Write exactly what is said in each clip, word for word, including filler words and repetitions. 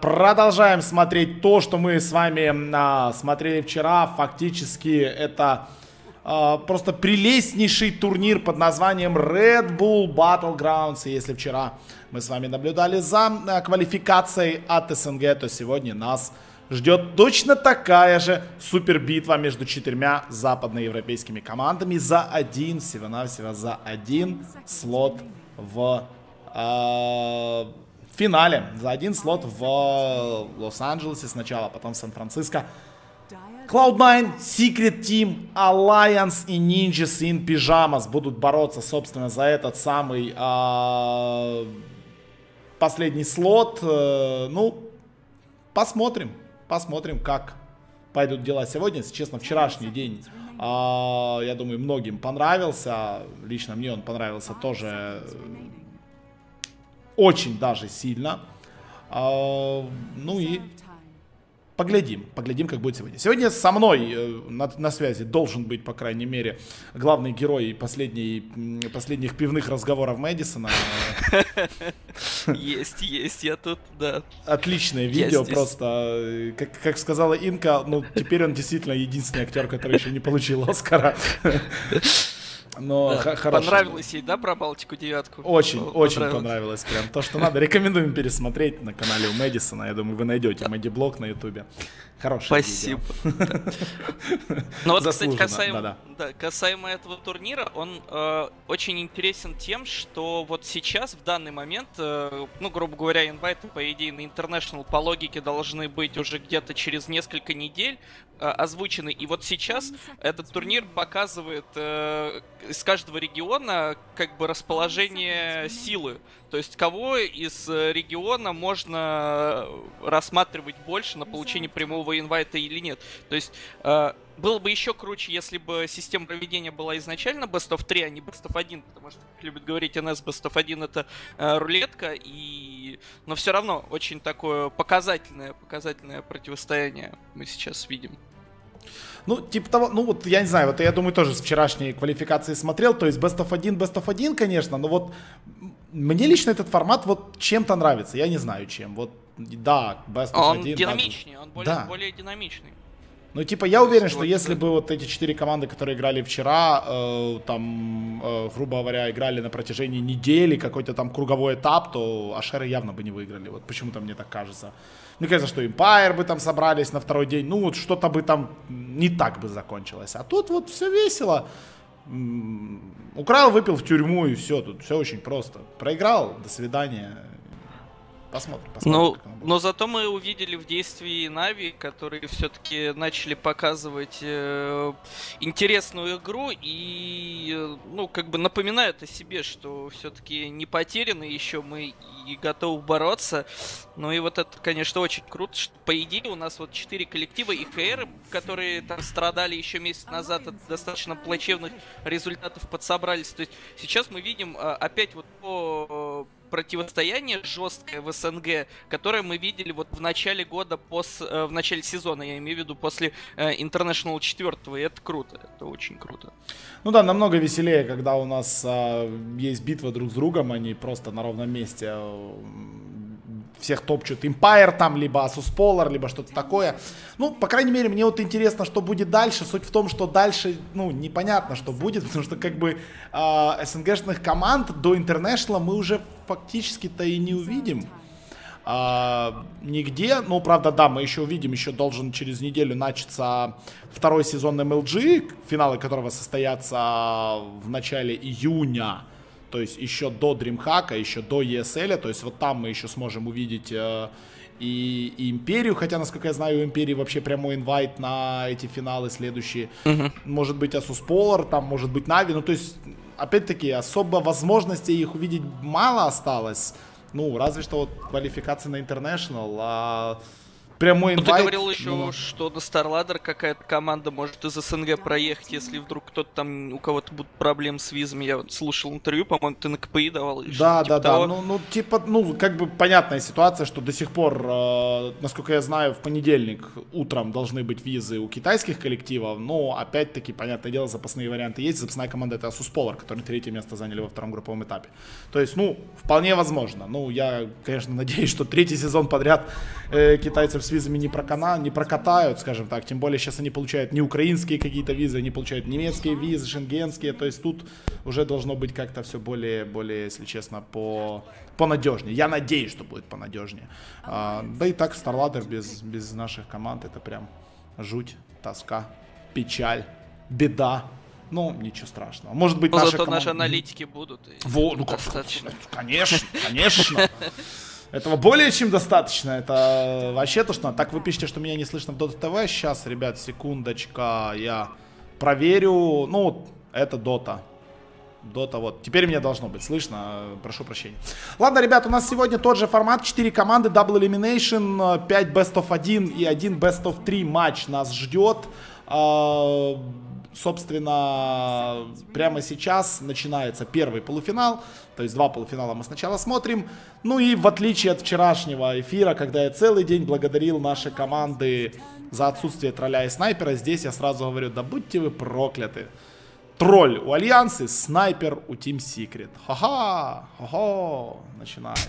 Продолжаем смотреть то, что мы с вами а, смотрели вчера. Фактически это а, просто прелестнейший турнир под названием Red Bull Battlegrounds. И если вчера мы с вами наблюдали за а, квалификацией от СНГ, то сегодня нас ждет точно такая же супер битва между четырьмя западноевропейскими командами за один, всего-навсего за один слот в... А, В финале. За один слот в Лос-Анджелесе сначала, потом в Сан-Франциско. клауд найн, Secret Team, Alliance и Ninjas in Pyjamas будут бороться, собственно, за этот самый э, последний слот. Э, ну, посмотрим. Посмотрим, как пойдут дела сегодня. Если честно, вчерашний день, э, я думаю, многим понравился. Лично мне он понравился тоже... Очень даже сильно. А, ну и поглядим. Поглядим, как будет сегодня. Сегодня со мной э, на, на связи должен быть, по крайней мере, главный герой последней, последних пивных разговоров Мэдисона. Есть, есть, я тут, да. Отличное видео, просто. Как, как сказала Инка, ну теперь он действительно единственный актер, который еще не получил Оскара. Но да. Понравилось ей, да, про Балтику девятку? Очень, О, очень понравилось. понравилось. Прям то, что надо. Рекомендуем пересмотреть на канале у Мэдисона. Я думаю, вы найдете Мэдди Блог на ютубе. Хорошее Спасибо. Ну вот, кстати, касаемо, да, касаемо этого турнира, он э, очень интересен тем, что вот сейчас, в данный момент, э, ну, грубо говоря, инвайты, по идее, на International по логике должны быть уже где-то через несколько недель э, озвучены. И вот сейчас этот турнир показывает э, из каждого региона как бы расположение силы. То есть кого из региона можно рассматривать больше на получение прямого инвайта или нет. То есть э, было бы еще круче, если бы система проведения была изначально Best of три, а не Best of один, потому что, как любит говорить эн эс, Best of один это э, рулетка, и... но все равно очень такое показательное, показательное противостояние мы сейчас видим. Ну, типа того, ну вот, я не знаю, вот я думаю, тоже с вчерашней квалификации смотрел, то есть Best of один, Best of один, конечно, но вот мне лично этот формат вот чем-то нравится, я не знаю чем, вот, да, Best of он один. Он динамичнее, да, он более, да. более динамичный. Ну, типа, я уверен, что если бы вот эти четыре команды, которые играли вчера, э, там, э, грубо говоря, играли на протяжении недели, какой-то там круговой этап, то Ашеры явно бы не выиграли, вот почему-то мне так кажется. Мне кажется, что Empire бы там собрались на второй день, ну вот что-то бы там не так бы закончилось. А тут вот все весело. Украл, выпил в тюрьму и все, тут все очень просто. Проиграл, до свидания. Посмотрим, посмотрим. Но, но зато мы увидели в действии Нави, которые все-таки начали показывать э, интересную игру и, э, ну, как бы напоминают о себе, что все-таки не потеряны еще мы и готовы бороться. Ну и вот это, конечно, очень круто, что по идее у нас вот четыре коллектива и КР, которые там страдали еще месяц назад от достаточно плачевных результатов, подсобрались. То есть сейчас мы видим э, опять вот по... противостояние жесткое в СНГ, которое мы видели вот в начале года, пос, э, в начале сезона, я имею в виду после э, International четыре, и это круто, это очень круто. Ну да, намного веселее, когда у нас э, есть битва друг с другом, они просто на ровном месте э, всех топчут Empire там, либо Asus Polar, либо что-то такое. Ну, по крайней мере, мне вот интересно, что будет дальше. Суть в том, что дальше, ну, непонятно, что будет, потому что, как бы, э, СНГшных команд до International мы уже фактически-то и не увидим. А, нигде. Ну, правда, да, мы еще увидим, еще должен через неделю начаться второй сезон эм эл джи, финалы которого состоятся в начале июня. То есть еще до DreamHack, еще до и эс эл. То есть вот там мы еще сможем увидеть э, и, и Империю. Хотя, насколько я знаю, у Империи вообще прямой инвайт на эти финалы следующие. Mm-hmm. Может быть, Asus Polar, там может быть Нави. Ну, то есть, опять-таки, особо возможностей их увидеть мало осталось. Ну, разве что вот квалификация на International. А прямой инвайт. Ну, ты говорил еще, ну... что на StarLadder какая-то команда может из СНГ проехать, если вдруг кто-то там, у кого-то будут проблемы с визами. Я вот слушал интервью, по-моему, ты на КПИ давал. Или да, типа да, того. да. Ну, ну, типа, ну, как бы понятная ситуация, что до сих пор, э, насколько я знаю, в понедельник утром должны быть визы у китайских коллективов, но, опять-таки, понятное дело, запасные варианты есть. Запасная команда — это Asus Polar, которые третье место заняли во втором групповом этапе. То есть, ну, вполне возможно. Ну, я, конечно, надеюсь, что третий сезон подряд э, китайцев с визами не, прокана, не прокатают, скажем так. Тем более сейчас они получают не украинские какие-то визы, они получают немецкие визы, шенгенские. То есть тут уже должно быть как-то все более, более, если честно, по, понадежнее. Я надеюсь, что будет понадежнее. А, да и так StarLadder без, без наших команд — это прям жуть, тоска, печаль, беда. Ну, ничего страшного. Может быть, но наши зато команд... наши аналитики будут. Во, ну, достаточно. Конечно, конечно. Этого более чем достаточно. Это вообще то, что надо. Так вы пишете, что меня не слышно в Dota ти ви. Сейчас, ребят, секундочка. Я проверю. Ну, это Dota. Dota, вот. Теперь меня должно быть слышно. Прошу прощения. Ладно, ребят, у нас сегодня тот же формат. четыре команды, Double Elimination, пять Best of один и один Best of три матч нас ждет. Собственно, прямо сейчас начинается первый полуфинал. То есть два полуфинала мы сначала смотрим. Ну и в отличие от вчерашнего эфира, когда я целый день благодарил наши команды за отсутствие тролля и снайпера, здесь я сразу говорю: да будьте вы прокляты. Тролль у Альянсы, снайпер у Team Secret. Ха-ха, ха-ха, начинается.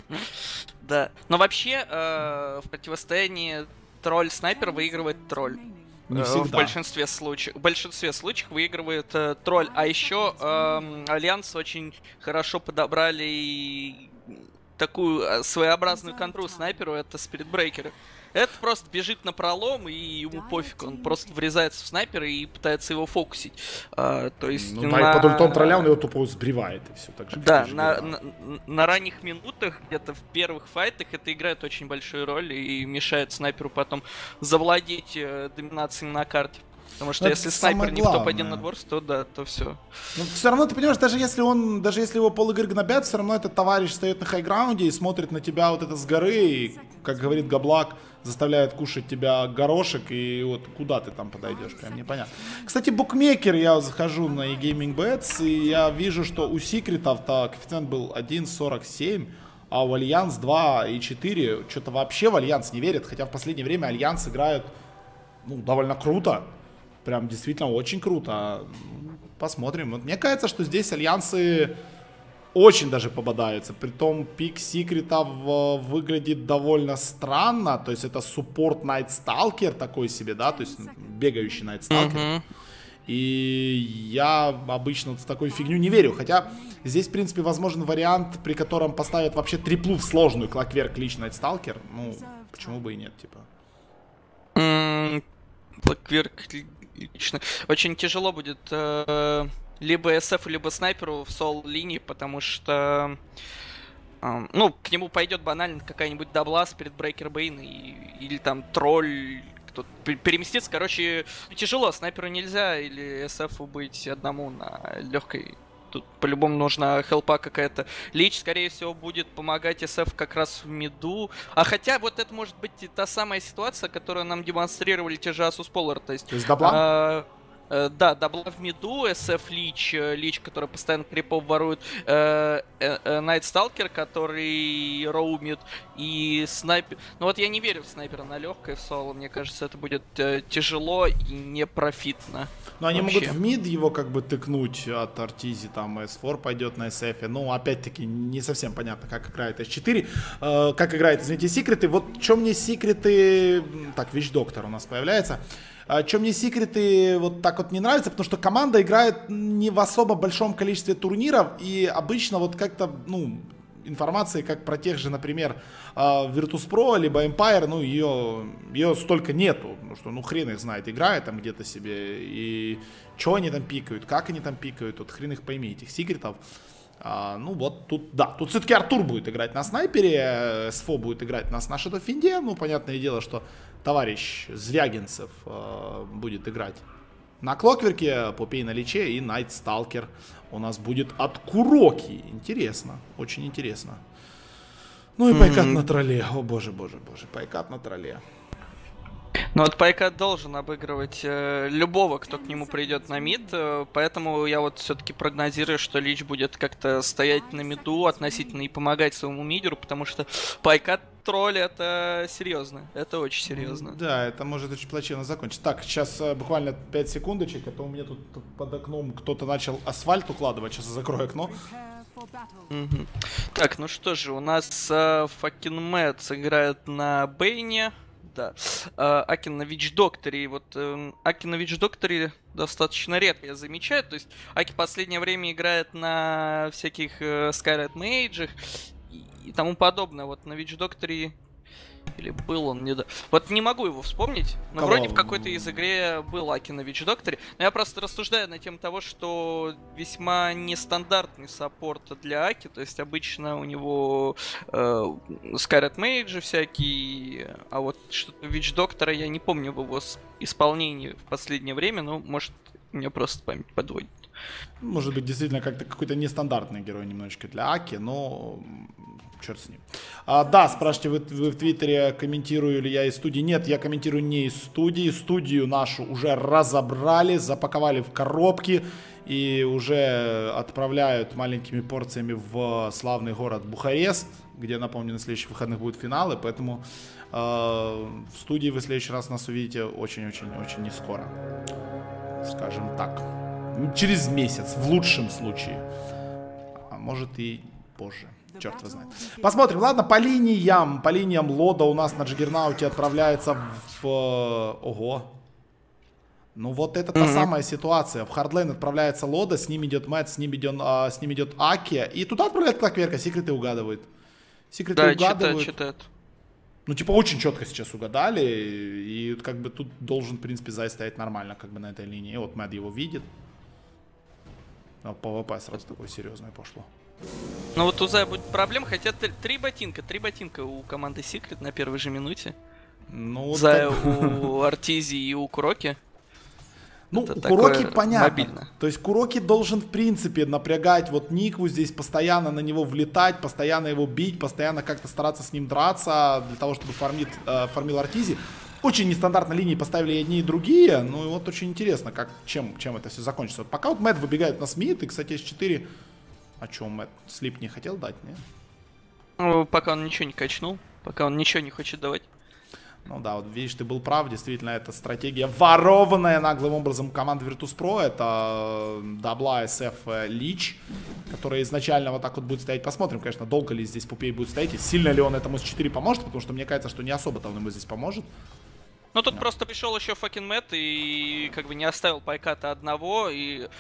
Да, но вообще в противостоянии тролль-снайпер выигрывает тролль. Не в большинстве случаев, в большинстве случаев выигрывает э, тролль. А еще э, Альянс очень хорошо подобрали такую своеобразную контру снайперу, это спиритбрейкеры. Это просто бежит на пролом, и ему пофиг, он просто врезается в снайпера и пытается его фокусить. А, то есть ну, на... под ультом тролля он его тупо сбривает, и все так же. Да, на, на, на ранних минутах, где-то в первых файтах, это играет очень большую роль и мешает снайперу потом завладеть э, доминацией на карте. Потому что но если снайпер не в топ один на дворс, то да, то все. Но все равно, ты понимаешь, даже если он, даже если его пол игры гнобят, все равно этот товарищ стоит на хайграунде и смотрит на тебя вот это с горы, и, как говорит Габлак, заставляет кушать тебя горошек, и вот куда ты там подойдешь, прям непонятно. Кстати, букмекер, я захожу на eGaming Bets, и я вижу, что у секретов-то коэффициент был один сорок семь, а у Альянс два и четыре. Что-то вообще в Альянс не верят, хотя в последнее время Альянс играют, ну, довольно круто. Прям действительно очень круто. Посмотрим. Вот мне кажется, что здесь Альянсы очень даже пободаются. Притом пик секретов выглядит довольно странно. То есть это суппорт Найт Сталкер такой себе, да? То есть бегающий Найт Сталкер. Mm-hmm. И я обычно вот в такую фигню не верю. Хотя здесь, в принципе, возможен вариант, при котором поставят вообще триплу в сложную Clockwork Lich Найт Сталкер. Ну, почему бы и нет, типа. Mm, Clockwork лично. Очень тяжело будет э, либо эс эф, либо снайперу в сол-линии, потому что э, ну, к нему пойдет банально какая-нибудь даблас перед Брейкер Бейн и, или там тролль, кто переместится. Короче, тяжело, снайперу нельзя или эс эфу быть одному на легкой. Тут по-любому нужна хелпа какая-то. Лич, скорее всего, будет помогать эс эф как раз в миду. А хотя вот это может быть и та самая ситуация, которую нам демонстрировали те же Asus Polar. То есть, То есть дабла? А, а, да, дабла в миду, эс эф Лич, Лич, который постоянно крипов ворует, Найт Сталкер, который роумит, и снайпер. Ну вот я не верю в снайпера на легкой в соло. Мне кажется, это будет э, тяжело и не профитно. Но они вообще могут в мид его как бы тыкнуть от Артизи, там эс четыре пойдет на эс эф. Ну, опять-таки, не совсем понятно, как играет эс четыре. Э, как играет, извините, секреты. Вот что мне секреты... Так, Вич Доктор у нас появляется. А что мне секреты вот так вот не нравится, потому что команда играет не в особо большом количестве турниров. И обычно вот как-то, ну... информации, как про тех же, например, Virtus.pro, либо Empire, ну, ее, ее столько нету, потому что, ну, хрен их знает, играет там где-то себе, и что они там пикают, как они там пикают, вот хрен их пойми, этих секретов. А, ну, вот тут, да, тут все-таки Артур будет играть на снайпере, СФО будет играть на Shadow Fiend, ну, понятное дело, что товарищ Звягинцев а, будет играть на Клокверке, Попей на Личе и Найт Сталкер у нас будет от Куроки. Интересно, очень интересно. Ну и пайкат mm-hmm. на тролле. О боже, боже, боже, пайкат на тролле. Ну вот Пайкат должен обыгрывать э, любого, кто к нему придет на мид, э, поэтому я вот все-таки прогнозирую, что Лич будет как-то стоять на миду относительно и помогать своему мидеру, потому что Пайкат тролль это серьезно, это очень серьезно. Да, это может очень плачевно закончиться. Так, сейчас э, буквально пять секундочек, а то у меня тут, тут под окном кто-то начал асфальт укладывать, сейчас я закрою окно. Угу. Так, ну что же, у нас э, Fucking Mad играет на Бейне. Да. Э, Аки на Вич Докторе. Вот э, Аки на Вич Докторе достаточно редко я замечаю. То есть Аки в последнее время играет на всяких э, Skylight Mage'ах и, и тому подобное. Вот на Вич Докторе... Или был он не да. Вот не могу его вспомнить. Но Кого? Вроде в какой-то из игре был Аки на Вич Докторе. Но я просто рассуждаю на тему того, что весьма нестандартный саппорт для Аки. То есть обычно у него э, Skylight Mage всякие. А вот что-то Вич Доктора я не помню в его исполнении в последнее время. Ну, может, мне просто память подводит. Может быть, действительно как-то какой-то нестандартный герой немножечко для Аки, но... Черт с ним. А, да, спрашиваете, вы, вы в Твиттере, комментирую ли я из студии? Нет, я комментирую не из студии. Студию нашу уже разобрали, запаковали в коробки и уже отправляют маленькими порциями в славный город Бухарест, где, напомню, на следующих выходных будут финалы, поэтому э, в студии вы в следующий раз нас увидите очень-очень-очень не скоро. Скажем так. Через месяц, в лучшем случае. А может и позже. Черт его знает. Посмотрим. Ладно, по линиям. По линиям Лода у нас на Джаггернауте отправляется в... Ого. Ну вот это та mm-hmm. самая ситуация. В хардлейн отправляется Лода, с ним идет Мэтт, с ним идет, а, с ним идет Аки. И туда отправляет Клокверка. Секреты угадывает. Секреты да, угадывают. Читает, читает. Ну типа очень четко сейчас угадали. И как бы тут должен, в принципе, Зай стоять нормально как бы на этой линии. И вот Мэтт его видит. А ПВП сразу такое серьезное пошло. Ну вот у Зая будет проблема, хотя три ботинка, три ботинка у команды Secret на первой же минуте. Ну, Зая так... у Артизи и у Куроки. Ну, это у Куроки понятно. Мобильно. То есть Куроки должен, в принципе, напрягать вот Никву здесь, постоянно на него влетать, постоянно его бить, постоянно как-то стараться с ним драться, для того, чтобы фармит, э, фармил Артизи. Очень нестандартно линии поставили и одни, и другие. Ну и вот очень интересно, как, чем, чем это все закончится. Вот пока вот Мэтт выбегает на Смит, и, кстати, эс четыре... А чё, Мэтт слип не хотел дать, нет? Ну, пока он ничего не качнул, пока он ничего не хочет давать. Ну да, вот видишь, ты был прав, действительно, это стратегия ворованная наглым образом команды Virtus.pro. Это дабла эс эф Лич, который изначально вот так вот будет стоять. Посмотрим, конечно, долго ли здесь Пупей будет стоять, и сильно ли он этому эс четыре поможет, потому что мне кажется, что не особо-то он ему здесь поможет. Ну тут да. Просто пришел еще Fucking Mad и как бы не оставил Пайката одного, и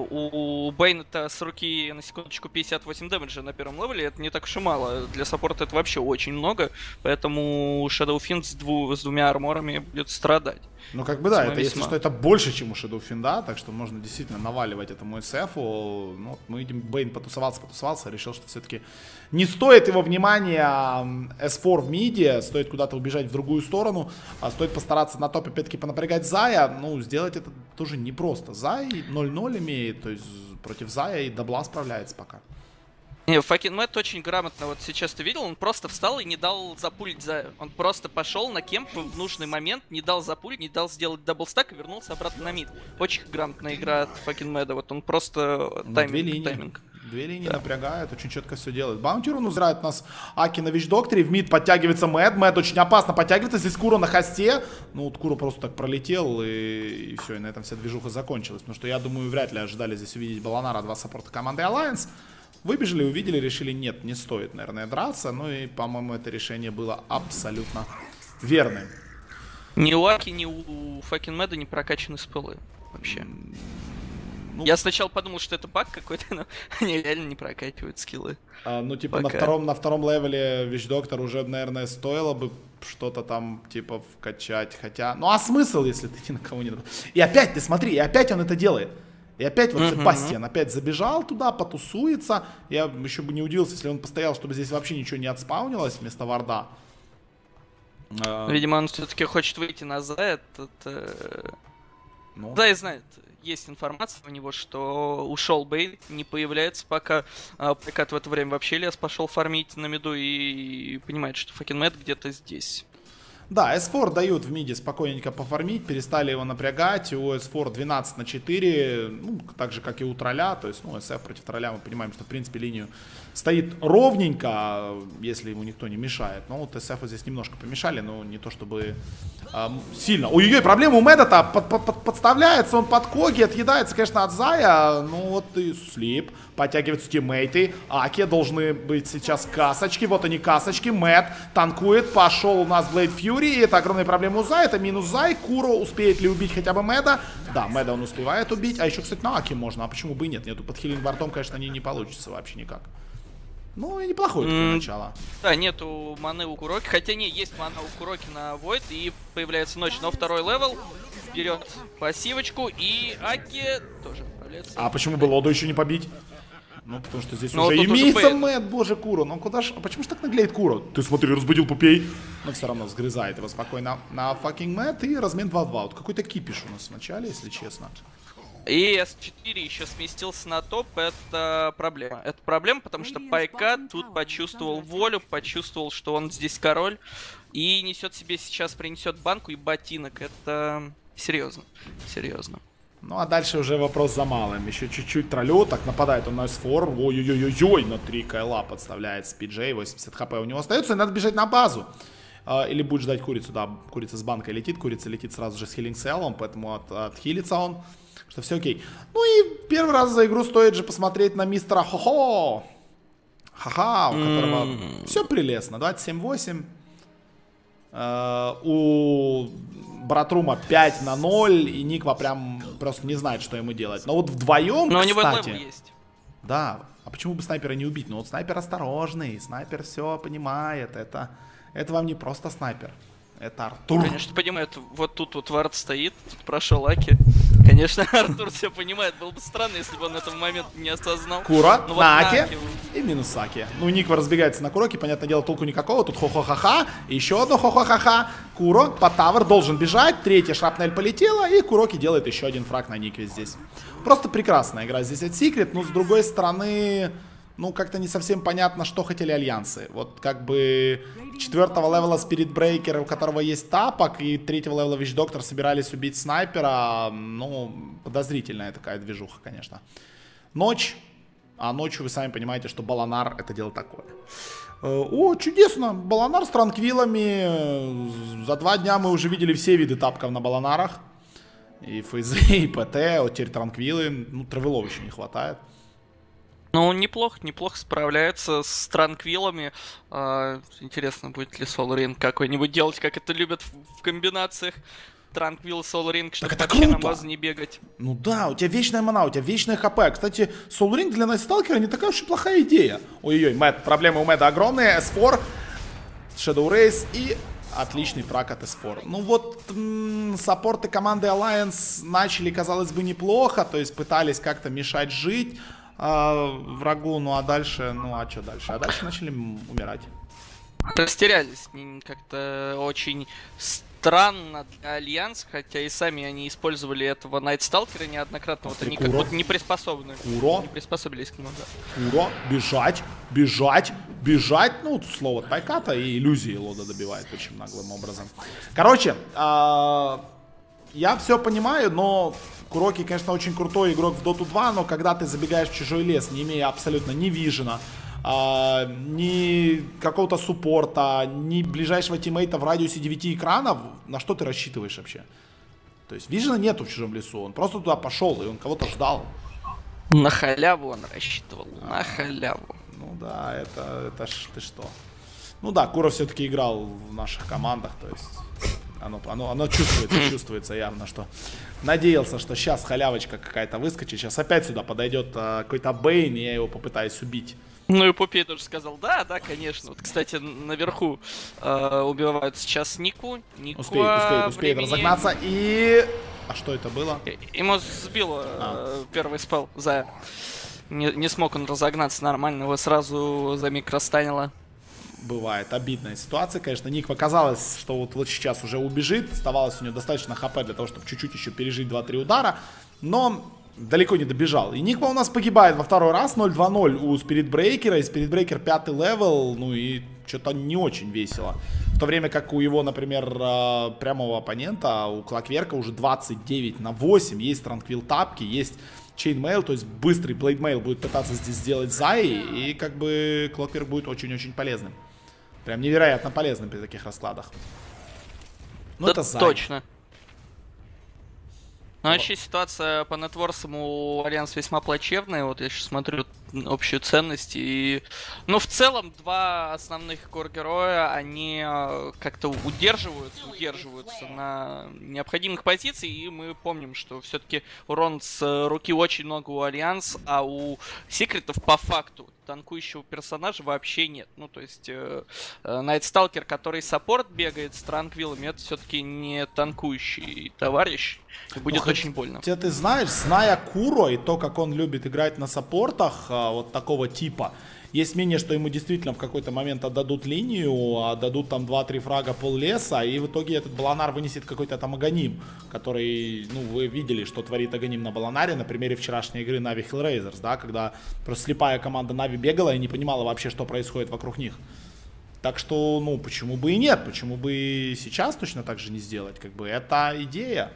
у, у Бейна-то с руки на секундочку пятьдесят восемь дэмэджа на первом левеле, это не так уж и мало, для саппорта это вообще очень много, поэтому Shadowfiend с, дву, с двумя арморами будет страдать. Ну как бы да, это, если что, это больше, чем у Shadowfiend, да, так что можно действительно наваливать этому эс эфу. Ну, мы видим, Бейн потусовался, потусовался, решил, что все-таки не стоит его внимания эс четыре в миде, стоит куда-то убежать в другую сторону, а стоит постараться на топе опять-таки понапрягать Зая. Ну, сделать это тоже непросто. Зай ноль ноль имеет, то есть против Зая и дабла справляется пока. Не, Fucking Mad очень грамотно, вот сейчас ты видел, он просто встал и не дал запулить Зая. Он просто пошел на кемп в нужный момент, не дал запулить, не дал сделать даблстак и вернулся обратно на мид. Очень грамотная игра от Fucking Mad, вот он просто ну, тайминг, две линии. тайминг. Две линии да. Напрягает, очень четко все делает. Баунти Рун узирает нас Аки на Вич Докторе, в мид подтягивается Мэд, Мэд очень опасно подтягивается, здесь Куро на хосте. Ну вот Куро просто так пролетел и, и все, и на этом вся движуха закончилась. Потому что я думаю, вряд ли ожидали здесь увидеть Баланара, два саппорта команды Alliance. Выбежали, увидели, решили, нет, не стоит, наверное, драться. Ну и, по-моему, это решение было абсолютно верным. Ни у Аки, ни у Fucking Mad не прокачаны спелы вообще. Ну, я сначала подумал, что это баг какой-то, но они реально не прокачивают скиллы. А, ну, типа, на втором, на втором левеле Вич Доктор уже, наверное, стоило бы что-то там, типа, вкачать. Хотя, ну а смысл, если ты ни на кого не... И опять, ты смотри, и опять он это делает. И опять вот Себастьян uh-huh. опять забежал туда, потусуется. Я еще бы не удивился, если он постоял, чтобы здесь вообще ничего не отспаунилось вместо варда. Видимо, он все-таки хочет выйти на Зая. Это... Ну. Зай знает, есть информация у него, что ушел Бейн, не появляется пока. Пайкат в это время вообще лес пошел фармить на миду и понимает, что Fucking Mad где-то здесь. Да, эс фор дают в миде спокойненько пофармить, перестали его напрягать. У эс фор двенадцать на четыре, ну, так же, как и у тролля. То есть, ну, эс эф против тролля, мы понимаем, что, в принципе, линию стоит ровненько, если ему никто не мешает. Но вот эс эф здесь немножко помешали, но не то чтобы э, сильно. Ой-ой-ой, проблема у Мэда-то под, под, под, подставляется, он под Коги, отъедается, конечно, от Зая. Ну вот и слип, подтягиваются тиммейты. Аки должны быть сейчас касочки, вот они касочки. Мэд танкует, пошел у нас Блейд Фьюри, и это огромная проблема у Зая, это минус Зай. Куро успеет ли убить хотя бы Мэда? Да, Мэда он успевает убить, а еще, кстати, на Аки можно, а почему бы и нет? Нету под хилинг бортом, конечно, не, не получится вообще никак. Ну, и неплохое такое mm, начало. Да, нету маны у Куроки. Хотя не, есть мана у Куроки на Void. И появляется ночь, но второй левел. Берет пассивочку. И Аки тоже отправляется. А почему бы Лоду еще не побить? Ну, потому что здесь но уже имеется Мэд, боже, Куро. Ну, куда ж... А почему же так наглеет Куро? Ты смотри, разбудил Пупей. Но все равно сгрызает его спокойно на факинг Мэд. И размен два-два. Вот какой-то кипиш у нас в начале, если честно. И эс четыре еще сместился на топ, это проблема. Это проблема, потому что Пайка тут почувствовал волю, почувствовал, что он здесь король. И несет себе сейчас, принесет банку и ботинок. Это серьезно, серьезно. Ну а дальше уже вопрос за малым. Еще чуть-чуть троллю, так нападает он на эс фор. Ой-ой-ой-ой, на три кайла подставляет спиджей, восемьдесят хп у него остается, и надо бежать на базу. Или будет ждать курицу, да, курица с банкой летит, курица летит сразу же с хилинг селлом, поэтому от, отхилится он. Что все окей. Ну и первый раз за игру стоит же посмотреть на мистера Хо-Хо. Ха-ха, у которого mm. все прелестно. двадцать семь восемь. Uh, у Братрума пять на ноль. И Никва прям просто не знает, что ему делать. Но вот вдвоем, но кстати... у него левел есть. Да, а почему бы снайпера не убить? Ну вот снайпер осторожный. Снайпер все понимает. Это, это вам не просто снайпер. Это Артур. Конечно, понимает. Вот тут вот вард стоит, тут прошел Аки. Конечно, Артур все понимает. Было бы странно, если бы он этот момент не осознал. Куро, ну, вот на Аки. Аки и минус Аки. Ну, Никва разбегается на Куроке, понятное дело, толку никакого. Тут хо-хо-ха-ха. Еще одно хо-хо-ха-ха. Куро по тавер должен бежать. Третья шрапнель полетела. И Куроки делает еще один фраг на Никве здесь. Просто прекрасная игра здесь от Secret. Но с другой стороны... Ну, как-то не совсем понятно, что хотели альянсы. Вот как бы четвертого левела Spirit Breaker, у которого есть тапок, и третьего левела Witch Doctor собирались убить снайпера. Ну, подозрительная такая движуха, конечно. Ночь. А ночью вы сами понимаете, что Баланар это дело такое. О, чудесно. Баланар с транквилами. За два дня мы уже видели все виды тапков на Баланарах. И ФЗ, и ПТ, вот теперь транквилы. Ну, травелов еще не хватает. Ну, он неплохо, неплохо справляется с транквилами. А, интересно, будет ли Soul Ring какой-нибудь делать, как это любят в, в комбинациях. Транквил, Soul Ring, чтобы вообще на базу не бегать. Ну да, у тебя вечная мана, у тебя вечная хп. Кстати, Soul Ring для Найтсталкера не такая уж и плохая идея. Ой-ой-ой, Мэд, проблемы у Мэда огромные. эс фор, Shadow Race и отличный фраг от эс фор. Ну вот, м-м, саппорты команды Alliance начали, казалось бы, неплохо. То есть пытались как-то мешать жить врагу, ну а дальше, ну а что дальше? А дальше начали умирать. Растерялись как-то очень странно для Альянс, хотя и сами они использовали этого Найтсталкера неоднократно. Вот они как будто не приспособлены. Куро. Не приспособились к нему, да. Куро, бежать, бежать, бежать. Ну, слово Пайката и иллюзии Лода добивает очень наглым образом. Короче, я все понимаю, но Куроки, конечно, очень крутой игрок в доту два, но когда ты забегаешь в чужой лес, не имея абсолютно ни вижена, а, ни какого-то суппорта, ни ближайшего тиммейта в радиусе девяти экранов, на что ты рассчитываешь вообще? То есть вижена нету в чужом лесу, он просто туда пошел, и он кого-то ждал. На халяву он рассчитывал, а, на халяву. Ну да, это, это ж ты что. Ну да, Куро все-таки играл в наших командах, то есть... Оно, оно, оно чувствуется, чувствуется явно, что надеялся, что сейчас халявочка какая-то выскочит. Сейчас опять сюда подойдет а, какой-то Бейн, и я его попытаюсь убить. Ну и Пупей тоже сказал, да, да, конечно. Вот, кстати, наверху э, убивают сейчас Нику. Нику успеет, успеет, успеет времени... разогнаться. И... А что это было? Ему сбило а. э, первый спел Зая. Не, не смог он разогнаться нормально, его сразу за миг расстанило. Бывает обидная ситуация, конечно. Ник показалось, что вот, вот сейчас уже убежит. Оставалось у него достаточно хп для того, чтобы чуть-чуть еще пережить два-три удара. Но далеко не добежал. И Никва у нас погибает во второй раз. ноль два ноль у Spirit Breaker. И Spirit Breaker пятый левел. Ну и что-то не очень весело. то время как у его, например, прямого оппонента, у Клокверка уже двадцать девять на восемь, есть Транквил тапки, есть Чейнмейл, то есть быстрый Блейдмейл будет пытаться здесь сделать Зай, и как бы Клокверк будет очень-очень полезным. Прям невероятно полезным при таких раскладах. Ну да это Зай. Точно. Но вообще ситуация по нетворсам у Альянс весьма плачевная. Вот я сейчас смотрю общую ценность. И... Ну, в целом, два основных кор-героя, они как-то удерживаются, удерживаются на необходимых позициях. И мы помним, что все-таки урон с руки очень много у Альянс, а у Секретов по факту танкующего персонажа вообще нет. Ну, то есть, Найтсталкер, который саппорт бегает с Транквиллами, это все-таки не танкующий товарищ. И будет ну, очень больно. Хотя ты знаешь, зная Куро и то, как он любит играть на саппортах а, вот такого типа, есть мнение, что ему действительно в какой-то момент отдадут линию, отдадут там два-три фрага пол леса, и в итоге этот Баланар вынесет какой-то там Аганим, который, ну, вы видели, что творит Аганим на Баланаре на примере вчерашней игры Нави Hellraisers, да, когда просто слепая команда Нави бегала и не понимала вообще, что происходит вокруг них. Так что, ну, почему бы и нет, почему бы и сейчас точно так же не сделать, как бы, это идея.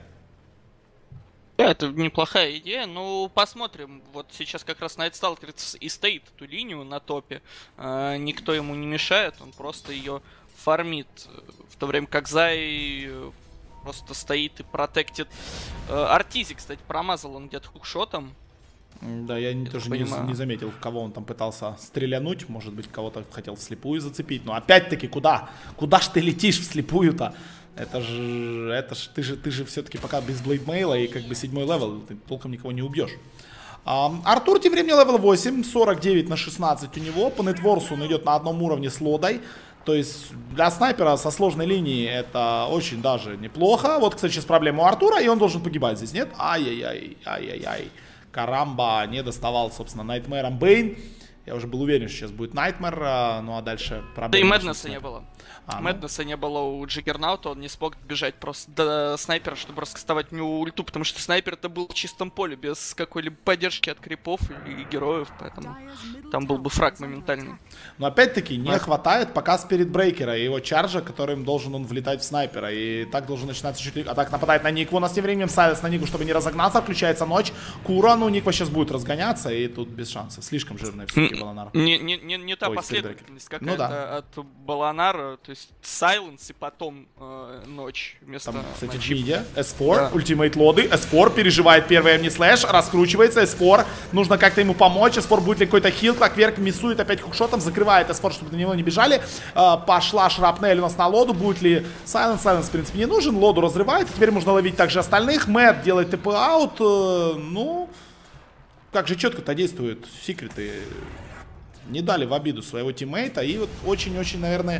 Да, это неплохая идея, ну посмотрим. Вот сейчас как раз Найтсталкер и стоит эту линию на топе. Э, никто ему не мешает, он просто ее фармит. В то время как Зай просто стоит и протектит. Э, Артизи, кстати, промазал он где-то хукшотом. Да, я не, тоже не, не заметил, в кого он там пытался стрелянуть. Может быть, кого-то хотел вслепую зацепить. Но опять-таки, куда? Куда ж ты летишь вслепую-то? Это же, это ж, ты же, ты же все-таки пока без блейдмейла и как бы седьмой левел, ты толком никого не убьешь. А, Артур тем временем левел восемь, сорок девять на шестнадцать у него. По нетворсу он идет на одном уровне с Лодой. То есть для снайпера со сложной линии это очень даже неплохо. Вот, кстати, сейчас проблема у Артура, и он должен погибать здесь, нет? Ай-яй-яй, ай-яй-яй. Карамба не доставал, собственно, Найтмэром Бейн. Я уже был уверен, что сейчас будет Найтмэр, ну а дальше проблема. Да и Мэднесса не было. А, Мэднесса ну? не было у Джиггернаута, он не смог бежать просто до снайпера, чтобы раскастовать у него ульту, потому что снайпер-то был в чистом поле, без какой-либо поддержки от крипов и героев, поэтому там был бы фраг моментальный. Но опять-таки не а... хватает пока спиритбрейкера и его чарджа, которым должен он влетать в снайпера, и так должен начинаться чуть ли... А так нападает на Нику, у нас тем временем Сайленс на Нику, чтобы не разогнаться, включается ночь. Кура, ну Ник сейчас будет разгоняться, и тут без шансов, слишком жирный все-таки Баланар. Не, не, не, не та Ой, последовательность какая-то ну, да. от Баланара, то есть Сайленс и потом э, ночь вместо Там, кстати, Джидя, эс фор, да. Ультимейт Лоды, эс фор переживает первый Эмни-слэш, раскручивается, эс фор, нужно как-то ему помочь, эс фор будет ли какой-то хил, Клокверк миссует опять хукшотом, закрывает эс фор, чтобы на него не бежали, э, пошла шрапнель у нас на Лоду, будет ли Сайленс, Сайленс в принципе не нужен, Лоду разрывает, теперь можно ловить также остальных, Мэтт делает ТП-аут, э, ну, как же четко-то действуют секреты. Не дали в обиду своего тиммейта. И вот очень-очень, наверное,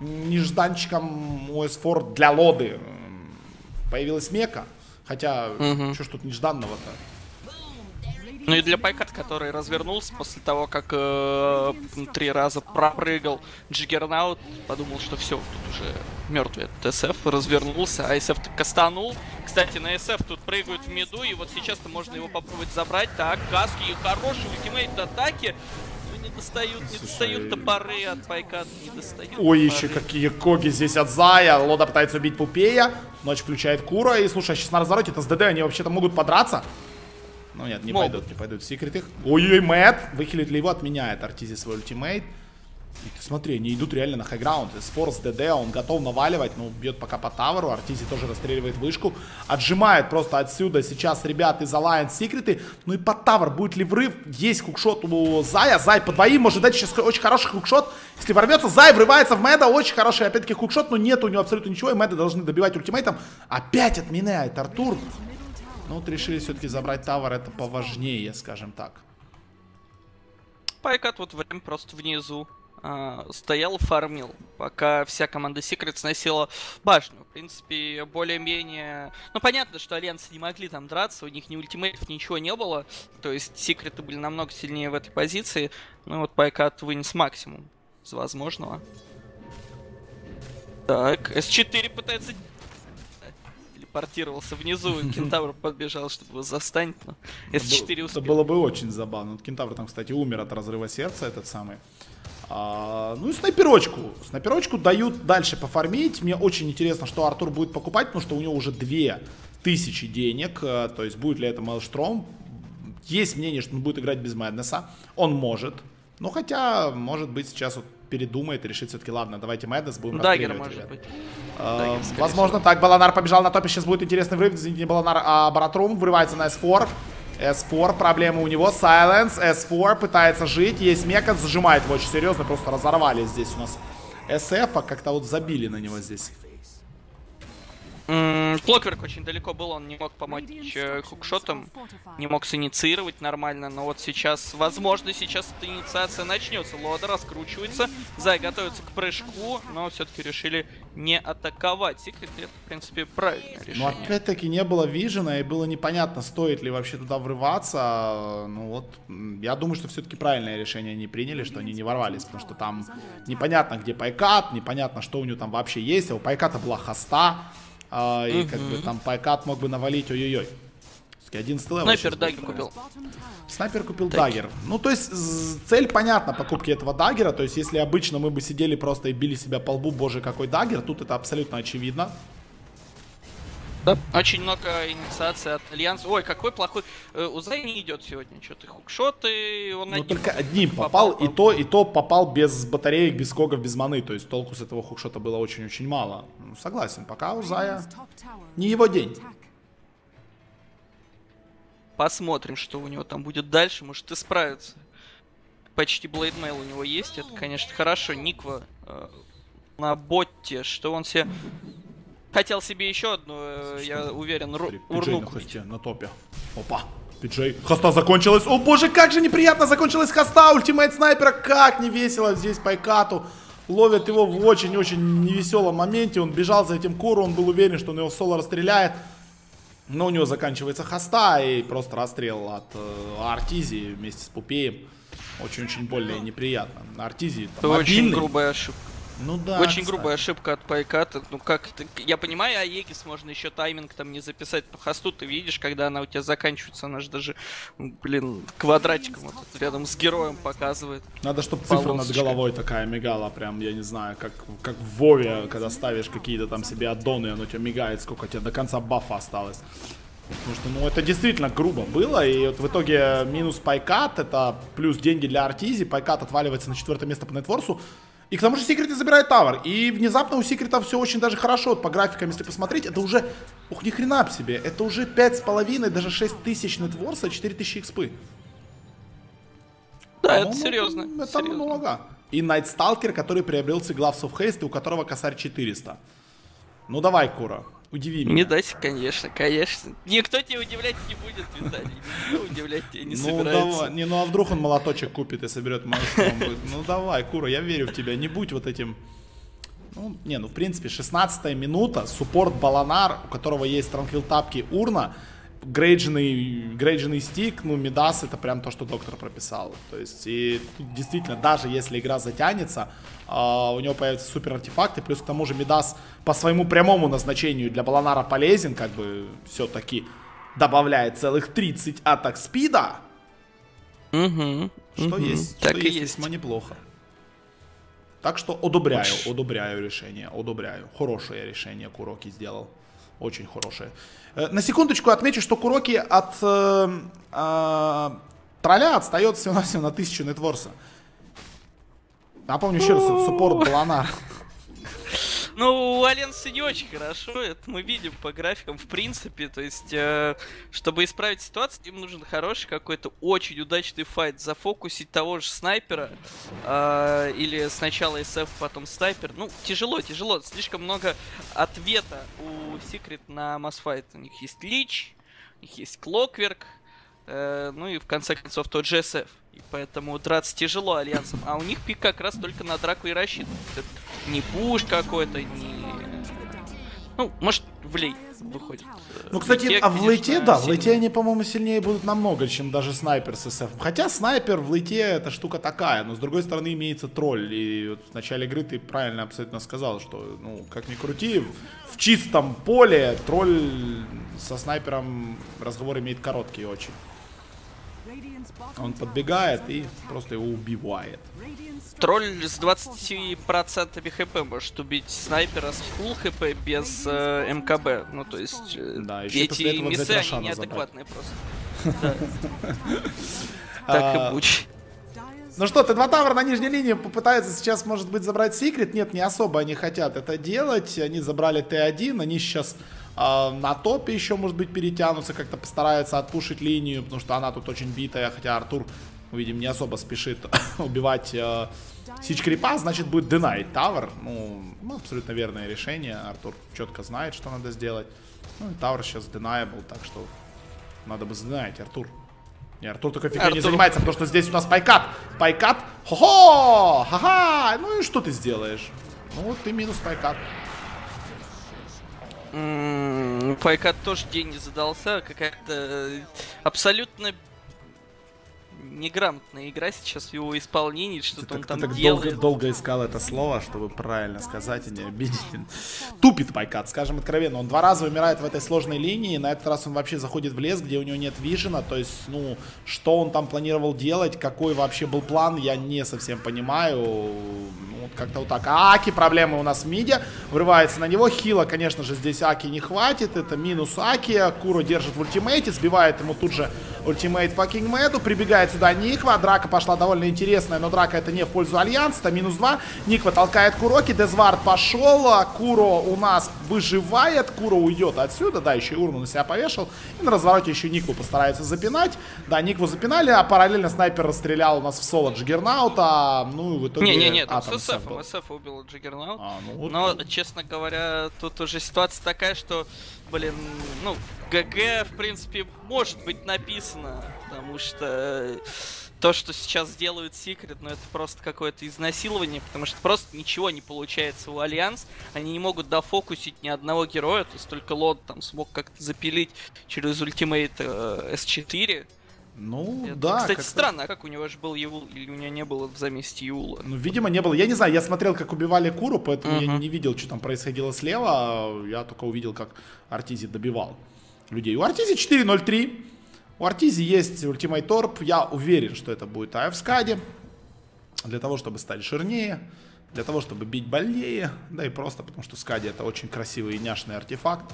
нежданчиком у эс фор для Лоды появилась мека. Хотя, угу. что ж тут нежданного-то? Ну и для Пайкат, который развернулся после того, как э, три раза пропрыгал Джиггернаут, подумал, что все, тут уже мертвый этот эс эф, развернулся, а эс эф кастанул. Кстати, на эс эф тут прыгают в миду, и вот сейчас-то можно его попробовать забрать. Так, Каски, хороший ультимейт атаки. Не достают, не Слушай... достают топоры от Пайкат, не достают. Ой, топоры. еще какие коги здесь от Зая. Лода пытается убить Пупея. Ночь включает Кура. И слушай, сейчас на развороте это с ДД, они вообще-то могут подраться. Ну нет, не могут. пойдут, не пойдут секреты. Ой-ой, Мэтт. Выхилит ли его, отменяет Артизи свой ультимейт. И ты смотри, они идут реально на хайграунд. эс фор с ДД, он готов наваливать, но бьет пока по таверу. Артизи тоже расстреливает вышку. Отжимает просто отсюда сейчас ребят из Alliance секреты. Ну и под тавер будет ли врыв? Есть хукшот у Зая. Зай по двоим может дать сейчас очень хороший хукшот. Если ворвется, Зай врывается в Мэда. Очень хороший опять-таки хукшот, но нет у него абсолютно ничего. И Мэда должны добивать ультимейтом. Опять отменяет Артур. Ну вот решили все-таки забрать тавер. Это поважнее, скажем так. Пайкат вот время просто внизу. Стоял, фармил, пока вся команда Secret сносила башню. В принципе, более-менее... Ну, понятно, что Альянсы не могли там драться, у них ни ультимейтов, ничего не было. То есть, Секреты были намного сильнее в этой позиции. Ну, вот Пайкат вынес максимум из возможного. Так, эс четыре пытается... Телепортировался внизу, и Кентавр подбежал, чтобы его застанить, но эс четыре успел. Это было бы очень забавно. Кентавр там, кстати, умер от разрыва сердца, этот самый. А, ну и снайперочку. Снайперочку дают дальше пофармить. Мне очень интересно, что Артур будет покупать, потому что у него уже две тысячи денег. То есть будет ли это Maelstrom? Есть мнение, что он будет играть без Мэднесса. Он может. Но хотя, может быть, сейчас вот передумает и решит все-таки, ладно, давайте Мэднесс будем Даггер, может быть. А, Даггер, возможно, так. Баланар побежал на топе. Сейчас будет интересный врыв. Извините, не Баланар, а Баратрум. Врывается на эс фор. эс фор, проблема у него. Сайленс. эс фор пытается жить. Есть Мекат, зажимает его очень серьезно. Просто разорвали здесь у нас эс эф, а как-то вот забили на него здесь. Клокверк очень далеко был, он не мог помочь э, хукшотам, не мог синициировать нормально, но вот сейчас, возможно, сейчас эта инициация начнется. Лода раскручивается, Зай готовится к прыжку, но все-таки решили не атаковать. Секрет, это, в принципе, правильное решение. Но опять-таки не было вижена, и было непонятно, стоит ли вообще туда врываться. Ну вот, я думаю, что все-таки правильное решение они приняли, что они не ворвались, потому что там непонятно, где Пайкат, непонятно, что у него там вообще есть. А у Пайката была хоста. Uh, и uh-huh. как бы там Пайкат мог бы навалить, ой-ой-ой. одиннадцатый левел. Снайпер Даггер купил. Снайпер купил Даггер. Ну, то есть, цель понятна покупки этого Даггера. То есть, если обычно мы бы сидели просто и били себя по лбу, боже, какой Даггер, тут это абсолютно очевидно. Да. Очень много инициаций от Альянса. Ой, какой плохой. У Зай не идет сегодня. Что-то хукшоты. Он ну, только одним попал, попал, и то, и то попал без батареек, без когов, без маны. То есть толку с этого хукшота было очень-очень мало. Ну, согласен, пока у Зая не его день. Посмотрим, что у него там будет дальше. Может, и справится. Почти блейдмейл у него есть. Это, конечно, хорошо. Никва э, на ботте. Что он себе... Хотел себе еще одну, я уверен, урну на хосте, на топе. Опа, пиджей. Хоста закончилась. О боже, как же неприятно закончилась хоста. Ультимейт снайпера, как не весело здесь Пайкату. Ловят его в очень-очень невеселом моменте. Он бежал за этим Куру, он был уверен, что он его в соло расстреляет. Но у него заканчивается хоста и просто расстрел от э, Артизи вместе с Пупеем. Очень-очень больно и неприятно. Артизи это очень грубая ошибка. Ну да. Очень кстати. грубая ошибка от Пайката. Ну как ты, я понимаю, Аегис можно еще тайминг там не записать по хосту. Ты видишь, когда она у тебя заканчивается, она же даже, блин, квадратиком вот рядом с героем показывает. Надо, чтобы цифра над головой такая мигала, прям, я не знаю, как, как в Вове, когда ставишь какие-то там себе аддоны, оно у тебя мигает, сколько тебе до конца бафа осталось. Потому что, ну, это действительно грубо было, и вот в итоге минус Пайкат, это плюс деньги для Артизи, Пайкат отваливается на четвертое место по нетворсу. И к тому же Секреты забирает тавер. И внезапно у Секрета все очень даже хорошо. Вот по графикам, если посмотреть, это уже... Ух, ни хрена об себе. Это уже пять с половиной, даже шесть тысяч нетворса, четыре тысячи экспы. Да, это серьезно. Это, это серьезно. Много. И Найтсталкер, который приобрел Gloves of Haste, и у которого косарь четыреста. Ну давай, Кура, удиви меня. Не дайся, конечно, конечно. Никто тебя удивлять не будет, Виталий. Никто удивлять тебя не ну, собирается. Давай. Не, ну а вдруг он молоточек купит и соберет Maelstrom. Ну давай, Кура, я верю в тебя. Не будь вот этим... Ну, не, ну в принципе, шестнадцатая минута. Суппорт Баланар, у которого есть транквил тапки урна. Грейдженный, грейдженный стик, ну, Мидас, это прям то, что доктор прописал. То есть, и тут действительно, даже если игра затянется, э, у него появятся супер артефакты. Плюс к тому же Мидас по своему прямому назначению для Баланара полезен, как бы все-таки добавляет целых тридцать атак спида. Угу, что угу, есть, так что и есть, есть. весьма неплохо. Так что одобряю, Уж. одобряю решение, одобряю. Хорошее решение Куроки сделал. Очень хорошее. На секундочку отмечу, что Куроки от э, э, тролля отстает всего-навсего на тысячу нетворса. Напомню еще раз, это суппорт Баланар. Ну, у Альянса не очень хорошо, это мы видим по графикам, в принципе, то есть, э, чтобы исправить ситуацию, им нужен хороший какой-то очень удачный файт, зафокусить того же снайпера, э, или сначала эс эф, потом снайпер, ну, тяжело, тяжело, слишком много ответа у Secret на массфайт, у них есть Лич, у них есть Клокверк, э, ну и в конце концов тот же эс эф. И поэтому драться тяжело Альянсом. А у них пик как раз только на драку и рассчитан. Это не пуш какой-то, не... Ну, может, в лейт выходит. Ну, кстати, лейте, а в лейте, да, в лейте они, по-моему, сильнее будут намного, чем даже снайпер с эс эф. Хотя снайпер в лейте это штука такая, но с другой стороны имеется тролль. И вот в начале игры ты правильно абсолютно сказал, что, ну, как ни крути, в чистом поле тролль со снайпером разговор имеет короткий очень. Он подбегает и просто его убивает. Тролль с двадцатью процентами хп может убить снайпера с фулл хп без э, МКБ. Ну, то есть, э, да, эти миссы, они неадекватные просто. Так и будь. Ну что, Т два Тавр на нижней линии попытается сейчас, может быть, забрать секрет. Нет, не особо они хотят это делать. Они забрали Т один, они сейчас э, на топе еще, может быть, перетянутся, как-то постараются отпушить линию, потому что она тут очень битая, хотя Артур, увидим, не особо спешит убивать э, Сич Крипа, значит, будет Denied Тавр. Ну, ну, абсолютно верное решение. Артур четко знает, что надо сделать. Ну, и Тавр сейчас Deniable, так что надо бы заденать Артур. Не, Артур такой фигней не занимается, потому что здесь у нас Пайкат. Пайкат. Хо-хо! Ха-ха! Ну и что ты сделаешь? Ну вот ты минус Пайкат. Mm, Пайкат тоже день не задался. Какая-то абсолютно неграмотная игра сейчас в его исполнении, что-то он там так делает. Долго, долго искал это слово, чтобы правильно сказать и не обидеть. Тупит Пайкат, скажем откровенно. Он два раза умирает в этой сложной линии, на этот раз он вообще заходит в лес, где у него нет вижена, то есть, ну, что он там планировал делать, какой вообще был план, я не совсем понимаю. Ну, вот как-то вот так. А Аки, проблемы у нас в миде, врывается на него, хила, конечно же, здесь Аки не хватит, это минус Аки, Куро держит в ультимейте, сбивает ему тут же ультимейт факинг Мэду, прибегает сюда Никва, драка пошла довольно интересная, но драка это не в пользу Альянса, это минус два, Никва толкает Куроки, Дезвард пошел, Куро у нас выживает, Куро уйдет отсюда, да, еще и урну на себя повешал, и на развороте еще Никву постарается запинать, да, Никву запинали, а параллельно снайпер расстрелял у нас в соло Джиггернаута, ну и в итоге... Не-не-не, с СФ, СФ убил Джиггернаут, а, ну, вот но, он... честно говоря, тут уже ситуация такая, что, блин, ну, ГГ, в принципе, может быть написано, потому что то, что сейчас делают Секрет, ну это просто какое-то изнасилование, потому что просто ничего не получается у Альянс, они не могут дофокусить ни одного героя, то есть только Лот там смог как-то запилить через ультимейт э, эс четыре. Ну, это, да. Кстати, странно, а как у него же был Юл, или у него не было в заместе Юла? Ну, видимо, не было. Я не знаю, я смотрел, как убивали Куру, поэтому uh-huh. я не видел, что там происходило слева. Я только увидел, как Артизи добивал людей. У Артизи четыре ноль три. У Артизи есть ультимейт торп. Я уверен, что это будет АФ Скади. Для того, чтобы стать жирнее. Для того, чтобы бить больнее. Да и просто потому, что Скади это очень красивый и няшный артефакт.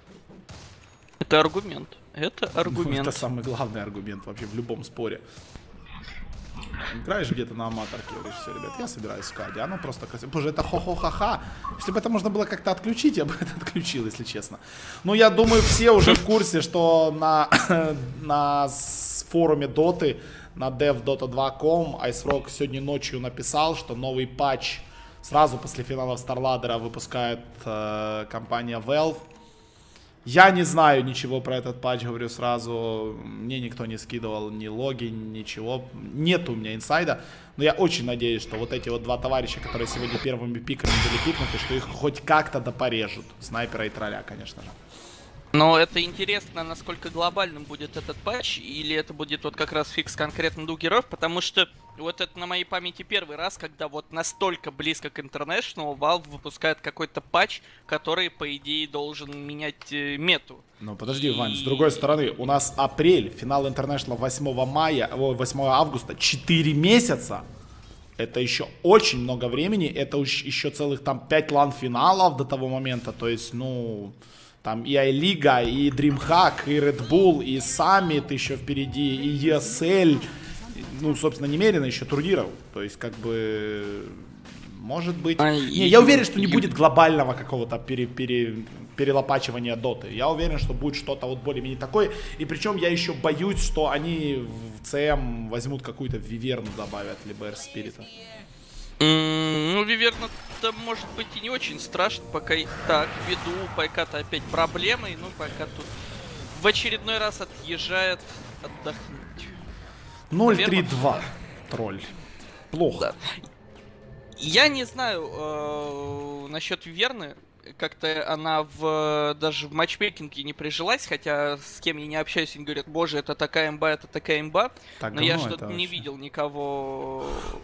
Это аргумент. Это аргумент. Ну, это самый главный аргумент вообще в любом споре. Играешь где-то на аматорке, говоришь, все, ребят, я собираюсь Скади. Оно просто красиво. Боже, это хо-хо-ха-ха. Если бы это можно было как-то отключить, я бы это отключил, если честно. Ну, я думаю, все уже в курсе, что на, на форуме Доты, на dev dota два точка com, Ice сегодня ночью написал, что новый патч сразу после финалов StarLadder выпускает э, компания Valve. Я не знаю ничего про этот патч, говорю сразу. Мне никто не скидывал ни логи, ничего. Нет у меня инсайда. Но я очень надеюсь, что вот эти вот два товарища, которые сегодня первыми пиками были пикнуты, что их хоть как-то допорежут. Снайпера и тролля, конечно же. Но это интересно, насколько глобальным будет этот патч, или это будет вот как раз фикс конкретно двух героев, потому что вот это на моей памяти первый раз, когда вот настолько близко к International Valve выпускает какой-то патч, который, по идее, должен менять э, мету. Ну подожди, и... Вань, с другой стороны, у нас апрель, финал International восьмого мая, восьмого августа, четыре месяца. Это еще очень много времени, это еще целых там пять лан-финалов до того момента, то есть, ну... Там и iLiga, и DreamHack, и Red Bull, и Summit еще впереди, и и эс эл. Ну, собственно, немерено еще турниров. То есть, как бы, может быть... А, не, и, я уверен, что не и... будет глобального какого-то пере, пере, перелопачивания доты. Я уверен, что будет что-то вот более-менее такое. И причем я еще боюсь, что они в си эм возьмут какую-то Виверну, добавят, либо Air Spirit. Mm, ну, Виверна-то может быть и не очень страшно, пока так, ввиду Пайката опять проблемы, ну, Пайкат тут в очередной раз отъезжает отдохнуть. ноль три два, тролль. Плохо. Да. Я не знаю э, насчет Виверны, как-то она в даже в матчмейкинге не прижилась, хотя с кем я не общаюсь, они говорят, боже, это такая имба, это такая имба, так, но я что-то не видел никого...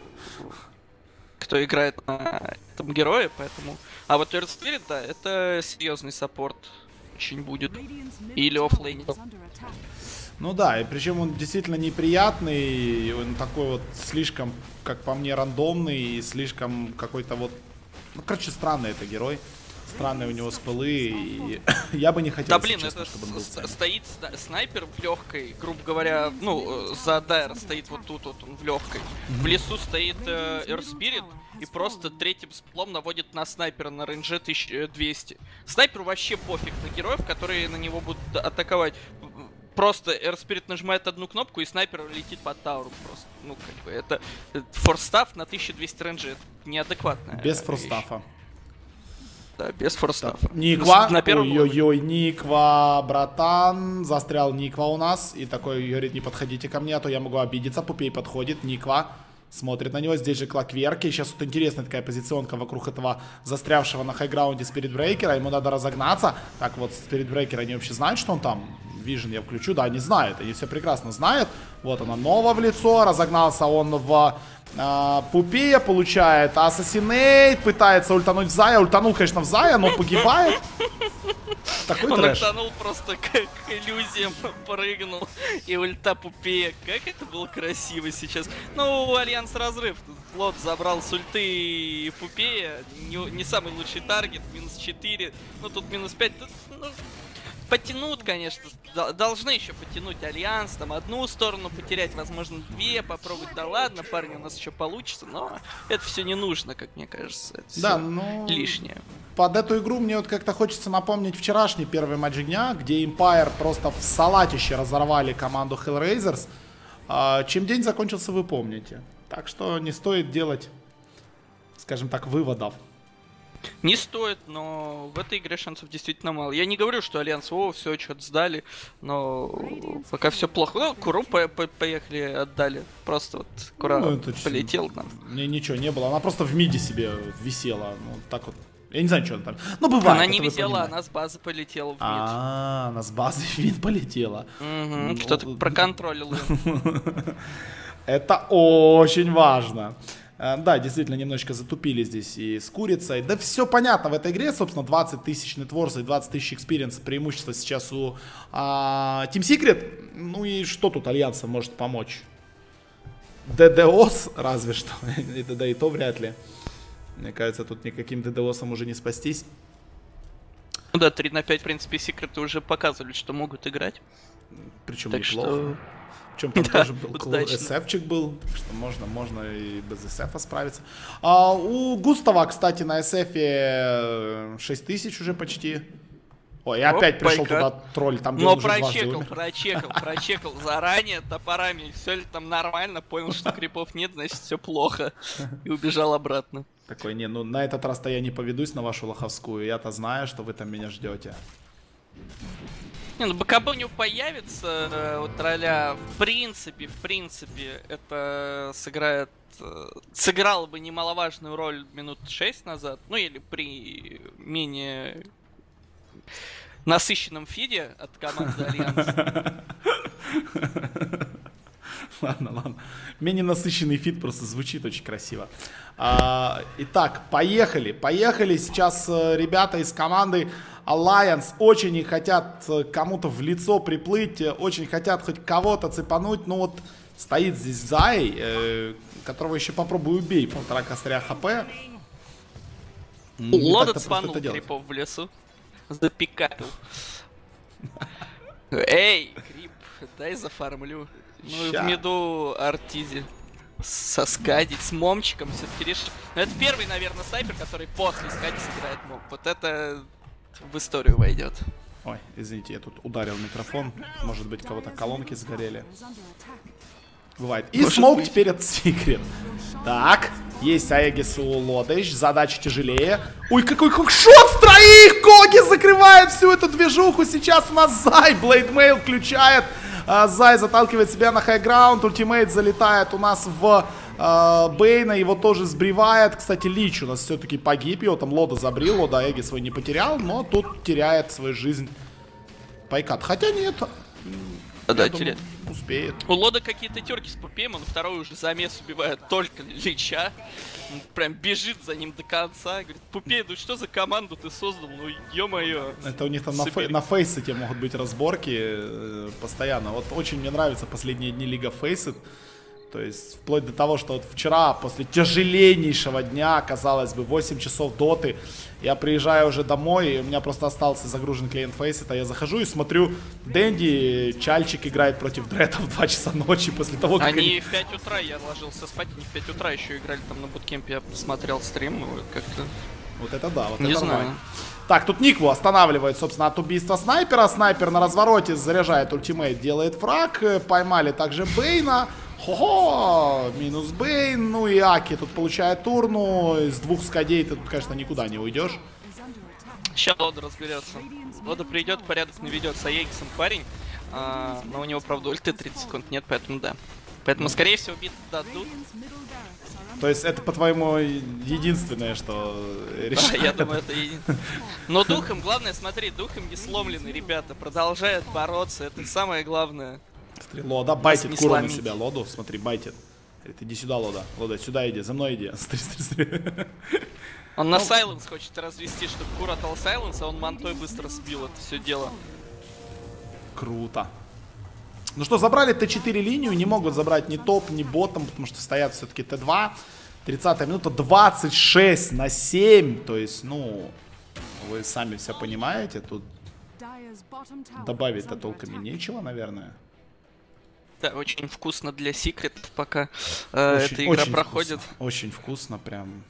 кто играет на этом герое, поэтому... А вот Earth Spirit, да, это серьезный саппорт очень будет. Или оффлейн. Ну да, и причем он действительно неприятный, он такой вот слишком, как по мне, рандомный и слишком какой-то вот... Ну, короче, странный это герой. Странные у него спылы, и я бы не хотел, да, блин, честно, это чтобы он был стоит снайпер в легкой, грубо говоря, ну, за Дайр стоит вот тут вот он в легкой. Mm-hmm. В лесу стоит э, Air Spirit и просто третьим сплом наводит на снайпера на рейнже тысяча двести. Снайперу вообще пофиг на героев, которые на него будут атаковать. Просто Air Spirit нажимает одну кнопку, и снайпер летит под тауром просто. Ну, как бы, это форстаф на тысяча двести рейнже, это неадекватная Без форстафа. Да, без форстафа. Никва, ой-ой-ой, Никва, братан, застрял Никва у нас. И такой говорит, не подходите ко мне, а то я могу обидеться. Пупей подходит, Никва смотрит на него. Здесь же Клокверки. Сейчас вот интересная такая позиционка вокруг этого застрявшего на хайграунде Спиритбрейкера. Ему надо разогнаться. Так вот, Спиритбрейкер, они вообще знают, что он там? Вижен я включу, да, они знают, они все прекрасно знают. Вот она, Нова в лицо, разогнался он в э, Пупея, получает ассасинейт, пытается ультануть в Зая, ультанул, конечно, в Зая, но погибает. Такой он трэш. ультанул просто к, к иллюзиям, прыгнул, и ульта Пупея, как это было красиво сейчас. Ну, Альянс разрыв, Лот забрал с ульты Пупея, не, не самый лучший таргет, минус четыре, ну тут минус пять, тут, ну... Потянут, конечно, должны еще потянуть Альянс, там одну сторону потерять, возможно, две, попробовать, да ладно, парни, у нас еще получится, но это все не нужно, как мне кажется, это да, ну, лишнее. Под эту игру мне вот как-то хочется напомнить вчерашний первый матч дня, где Empire просто в салатище разорвали команду Hellraisers. Чем день закончился, вы помните. Так что не стоит делать, скажем так, выводов. Не стоит, но в этой игре шансов действительно мало. Я не говорю, что Альянс Вова все что-то сдали, но пока все плохо. Ну, Куру по по поехали, отдали. Просто вот Кура ну, полетел там. Мне ничего не было, она просто в миде себе висела. Ну, так вот. Я не знаю, что она там. Ну, бывает. Она не висела, она с базы полетела в мид. А, она с базы в мид полетела. Кто-то проконтролил ее. Это очень важно. Да, действительно, немножечко затупили здесь и с курицей. Да все понятно в этой игре, собственно, двадцать тысяч нетворса и двадцать тысяч экспириенса преимущество сейчас у а, Team Secret. Ну и что тут Альянса может помочь? ДДОС разве что. Да и то вряд ли. Мне кажется, тут никаким ДДОСом уже не спастись. Ну да, три на пять, в принципе, Секреты уже показывали, что могут играть. Причем так неплохо. Что... Причем там да, тоже был эс-эфчик был, так что можно, можно и без эс-эфа справиться. А у Густава, кстати, на эс-эфе шесть тысяч уже почти. Ой, я опять пришел туда тролль, там но прочекал, прочекал, прочекал заранее топорами, все ли там нормально, понял, что крипов нет, значит все плохо, и убежал обратно. Такой, не, ну на этот раз-то я не поведусь на вашу лоховскую, я-то знаю, что вы там меня ждете. Не, ну БКБ у него появится, э, у тролля, в принципе, в принципе, это сыграет, э, сыграло бы немаловажную роль минут шесть назад, ну или при менее насыщенном фиде от команды Альянс. Ладно, ладно. Менее насыщенный фид просто звучит очень красиво. А, итак, поехали. Поехали. Сейчас ребята из команды Alliance очень не хотят кому-то в лицо приплыть, очень хотят хоть кого-то цепануть. Ну вот стоит здесь Зай, э, которого еще попробуй убей. Полтора костря хп. Лода цепанул крипов в лесу. Запикапил. Эй, крип, дай зафармлю. Ну и в миду Артизи соскадить с момчиком все-таки решил. Но это первый, наверное, снайпер, который после скади собирает мом. Вот это в историю войдет. Ой, извините, я тут ударил микрофон. Может быть, кого-то колонки сгорели. Бывает. И Может смог быть. Теперь от Секрет. Так, есть Аегис у Лодыч. Задача тяжелее. Ой, какой хукшот в троих! Коги закрывает всю эту движуху. Сейчас у нас Зай. Блейдмейл включает. Зай заталкивает себя на хайграунд. Ультимейт залетает у нас в э, Бейна. Его тоже сбривает. Кстати, Лич у нас все-таки погиб. Его там Лода забрил. Лода Аеги свой не потерял. Но тут теряет свою жизнь Пайкат. Хотя нет. А, да, теряет. Успеет. У Лода какие-то терки с Пупеем, он второй уже замес убивает только Лича. Он прям бежит за ним до конца. Говорит, Пупей, ну что за команду ты создал? Ну ё-моё. Это у них там на, фей на фейсете могут быть разборки э, постоянно. Вот очень мне нравятся последние дни Лига Фейсет. То есть вплоть до того, что вот вчера, после тяжеленнейшего дня, казалось бы, восемь часов доты, я приезжаю уже домой, и у меня просто остался загружен клиент Фейсета, я захожу и смотрю, Дэнди, Чальчик играет против Дрэта в два часа ночи после того, как... Они, они... в пять утра, я ложился спать, они в пять утра еще играли там на буткемпе, я посмотрел стрим, ну как-то... Вот это да, вот Не это знаю. нормально. Так, тут Никву останавливает, собственно, от убийства снайпера. Снайпер на развороте заряжает ультимейт, делает фраг. Поймали также Бейна. Хо-хо! Минус Бейн. Ну и Аки тут получает урну. Из двух скадей ты тут, конечно, никуда не уйдешь. Сейчас Лода разберется. Лода придет, порядок наведет с Аегисом парень. А, но у него, правда, ульты тридцать секунд нет, поэтому да. Поэтому, скорее всего, бит дадут. То есть это, по-твоему, единственное, что решает? Да, я думаю, это единственное. Но духом, главное, смотри, духом не сломлены, ребята. Продолжают бороться, это самое главное. Смотри, Лода байтит куру на себя, Лоду, смотри, байтит. Говорит, иди сюда, Лода. Лода, сюда иди, за мной иди. Смотри, смотри, смотри. Он на сайленс хочет развести, чтобы Кур отдал сайленс, а он мантой быстро сбил это все дело. Круто. Ну что, забрали Т четыре линию, не могут забрать ни топ, ни ботом, потому что стоят все-таки Т два. тридцатая минута, двадцать шесть на семь, то есть, ну, вы сами все понимаете, тут добавить-то толком и нечего, наверное. Да, очень вкусно для секретов, пока э, очень, эта игра очень проходит. Вкусно, очень вкусно, прям.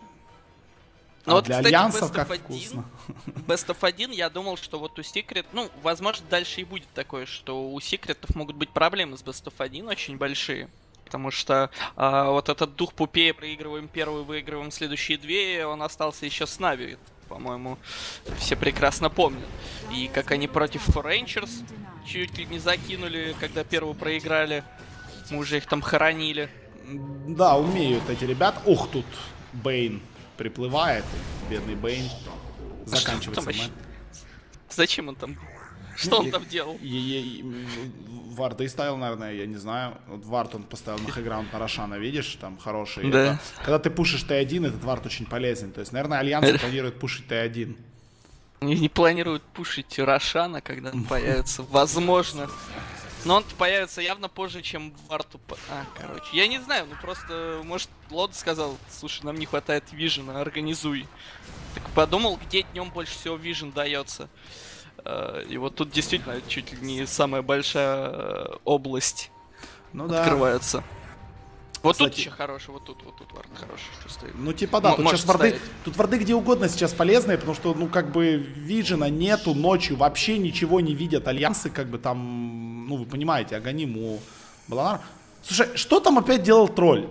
Ну а вот, для кстати, альянсов Best как of один, вкусно. Best of один, я думал, что вот у Secret, ну, возможно, дальше и будет такое, что у Секретов могут быть проблемы с Best of один очень большие. Потому что а, вот этот дух Пупея, проигрываем первую, выигрываем следующие две, он остался еще с Нави, по-моему, все прекрасно помнят. И как они против Rangers чуть ли не закинули, когда первую проиграли, мы уже их там хоронили. Да, умеют эти ребята. Ух, тут Бейн приплывает, бедный Бейн. Заканчивается матч. Зачем он там? Что он там делал? Вард и ставил, наверное, я не знаю. Вот Вард он поставил на хайграунд на Рошана, видишь, там хороший. Да. Это, когда ты пушишь Т один, этот Вард очень полезен. То есть, наверное, Альянс планирует пушить Т один. Не, не планируют пушить Рошана, когда он появится, возможно. Но он появится явно позже, чем Варту. А, короче, я не знаю, ну просто, может, Лод сказал, слушай, нам не хватает вижена, организуй. Так подумал, где днем больше всего вижен дается. И вот тут действительно чуть ли не самая большая область ну, открывается. Да. Вот Кстати, тут еще хороший, вот тут, вот тут вард хороший, что стоит. Ну типа да, тут сейчас варды, тут варды где угодно сейчас полезные, потому что, ну как бы, вижена нету, ночью вообще ничего не видят, альянсы как бы там, ну вы понимаете, Аганиму, Баланар. Слушай, что там опять делал тролль?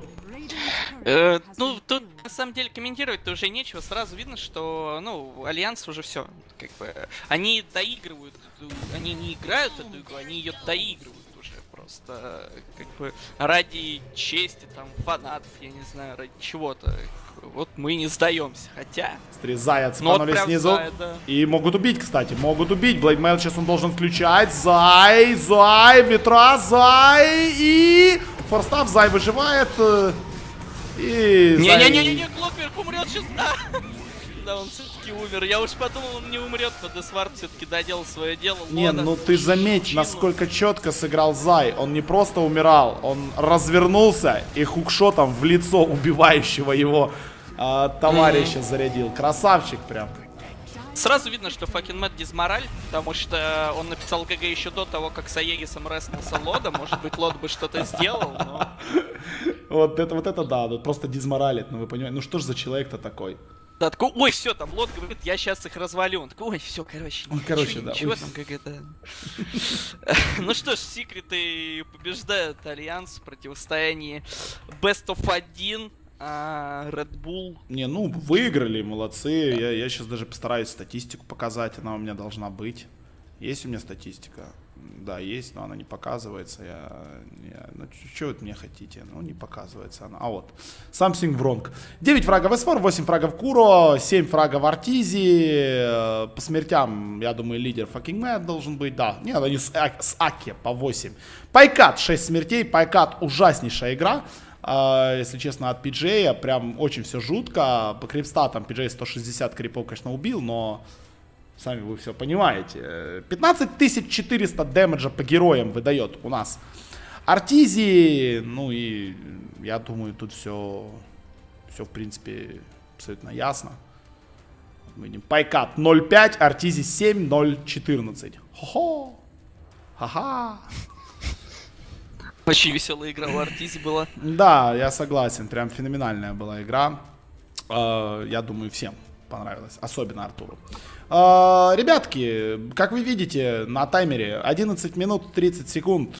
Э, ну, тут на самом деле комментировать-то уже нечего, сразу видно, что, ну, Альянс уже все, как бы, они доигрывают, они не играют эту игру, они ее доигрывают. Просто, как бы, ради чести, там, фанатов, я не знаю, ради чего-то. Вот мы не сдаемся, хотя... Смотри, Зая цепанули вот снизу. Зая, да. И могут убить, кстати, могут убить. Блейдмейл сейчас он должен включать. Зай, Зай, ветра, Зай и... Форстав, Зай выживает. И... Не-не-не-не, Клокверк умрет сейчас. Да, он все-таки умер. Я уж подумал, он не умрет, но Десвард все-таки доделал свое дело. Не, Лода, ну ты заметь, Чину. Насколько четко сыграл Зай. Он не просто умирал, он развернулся и хукшотом в лицо убивающего его э, товарища mm-hmm. зарядил. Красавчик прям. Сразу видно, что fucking Мэтт дизмораль, потому что он написал ГГ еще до того, как с Аегисом реснулся Лода. Может быть, Лод бы что-то сделал, но... Вот это, вот это да, тут просто дизморалит, ну вы понимаете. Ну что ж за человек-то такой? Да, такой, ой, все, там Лот говорит, я сейчас их развалю. Он такой, ой, все, короче, ну, короче, да. Ничего там, как это... Ну что ж, секреты побеждают Альянс в противостоянии Best of один, Red Bull. Не, ну, выиграли, молодцы. Я, я сейчас даже постараюсь статистику показать, она у меня должна быть. Есть у меня статистика? Да, есть, но она не показывается. Я, я, ну, что вы от меня хотите? Ну, не показывается она. А вот. Something wrong. девять фрагов эс фор, восемь фрагов Куро, семь фрагов Артизи. По смертям, я думаю, лидер Fucking Mad должен быть. Да, нет, они с, с Аки по восемь. Пайкат шесть смертей. Пайкат ужаснейшая игра. Uh, если честно, от пи джей прям очень все жутко. По крипстатам пи джей сто шестьдесят крипов, конечно, убил, но сами вы все понимаете. пятнадцать тысяч четыреста дэмэджа по героям выдает у нас Артизи. Ну и я думаю, тут все, все в принципе абсолютно ясно. Мы видим Пайкат ноль пять, Артизи семь ноль четырнадцать. Хо-хо! Ха-ха! Очень веселая игра у Артизи была. Да, я согласен. Прям феноменальная была игра. Я думаю, всем понравилось. Особенно Артуру. Ребятки, как вы видите, на таймере одиннадцать минут тридцать секунд.